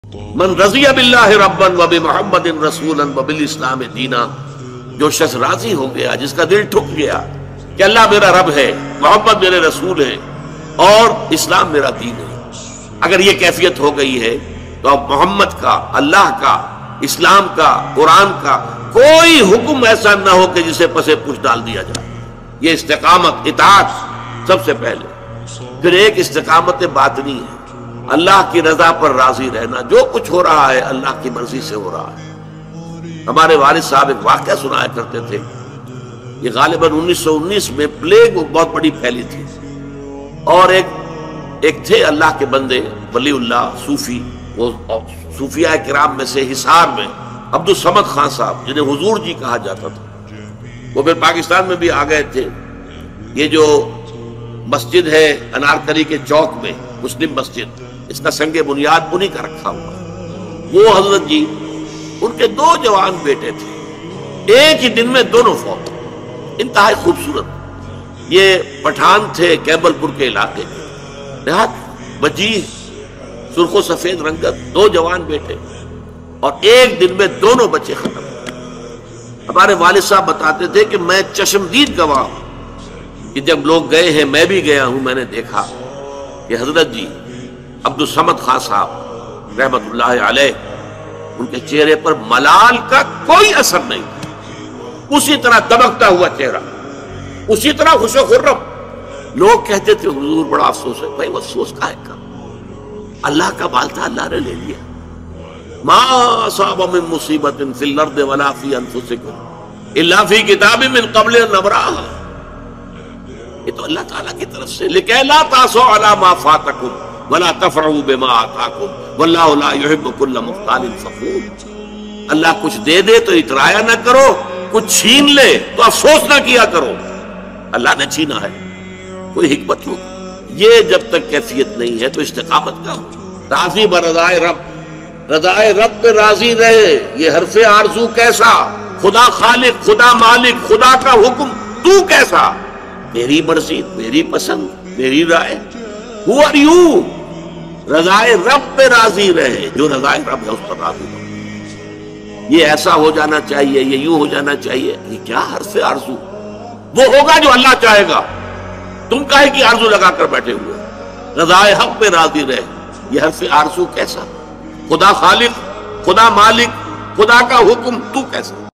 من رضی باللہ ربا وبمحمد رسولا وبالاسلام دینا، جو شخص راضی ہو گیا، جس کا دل ٹھک گیا کہ اللہ میرا رب ہے، محمد میرے رسول ہے اور اسلام میرا دین ہے، اگر یہ کیفیت ہو گئی ہے تو اب محمد کا، اللہ کا، اسلام کا، قرآن کا کوئی حکم ایسا نہ ہو کہ جسے پسے پوچھ ڈال دیا جائے۔ یہ استقامت، اطاعت سب سے پہلے۔ پھر ایک استقامت باطنی ہے، اللہ کی رضا پر راضی رہنا، جو کچھ ہو رہا ہے اللہ کی مرضی سے ہو رہا ہے۔ ہمارے والد صاحب ایک واقعہ سنایا کرتے تھے، یہ غالباً 1919 میں پلیگ بہت بڑی پھیلی تھی، اور ایک تھے اللہ کے بندے، ولی اللہ، صوفی، وہ صوفیاء کرام میں سے حصار میں عبد الصمد خان صاحب، جنہیں حضور جی کہا جاتا تھا، وہ پھر پاکستان میں بھی آ گئے تھے۔ یہ جو مسجد ہے انارکلی کے چوک میں، مسلم مسجد، اس کا سنگ بنیاد انہی کا رکھا ہوا۔ وہ حضرت جی، ان کے 2 جوان بیٹے تھے، ایک ہی دن میں دونوں فوت، انتہائی خوبصورت۔ یہ پٹھان تھے کیبل پور کے علاقے کے، نہایت وجیح، سرخ و سفید رنگت، 2 جوان بیٹے، اور ایک دن میں دونوں بچے ختم۔ ہمارے والد صاحب بتاتے تھے کہ میں چشمدید گواہ ہوں کہ جب لوگ گئے ہیں، میں بھی گیا ہوں، میں نے دیکھا کہ حضرت جی عبد الصمد خان صاحب رحمت اللہ علیہ، ان کے چہرے پر ملال کا کوئی اثر نہیں تھا، اسی طرح دمکتا ہوا چہرہ، اسی طرح خوش و خرم۔ لوگ کہتے تھے حضور بڑا افسوس ہے۔ بھائی وہ افسوس کا ہے کا، اللہ کا مال تھا، اللہ نے لے لیا۔ ما اصاب من مصیبت فی الارض ولا فی انفسکم الا فی کتاب من قبل ان نبرأھا، یہ تو اللہ تعالیٰ کی طرف سے، لکہ لا تأسوا علی ما فاتکم ولا تفرحوا بما آتاکم واللہ لا يحب كل مختال فخور۔ اللہ کچھ دے دے تو اترایا نہ کرو، کچھ چھین لے تو افسوس نہ کیا کرو، اللہ نے چھینا ہے، کوئی حکمت ہوگی۔ یہ جب تک کیفیت نہیں ہے تو استقامت کا راضی برضائے رب، رضائے رب پہ راضی رہے۔ یہ حرف آرزو کیسا؟ خدا خالق، خدا مالک، خدا کا حکم، تو کیسا؟ میری مرضی، میری پسند، میری رائے۔ Who are you؟ رضائے رب پہ راضی رہے، جو رضائے رب ہے اس پر راضی رہے۔ یہ ایسا ہو جانا چاہیے، یہ یوں ہو جانا چاہیے، یہ کیا حرف آرزو؟ وہ ہوگا جو اللہ چاہے گا، تم کاہے کی آرزو لگا کر بیٹھے ہوئے؟ رضائے حق پہ راضی رہے، یہ حرف آرزو کیسا؟ خدا خالق، خدا مالک، خدا کا حکم، تو کیسا؟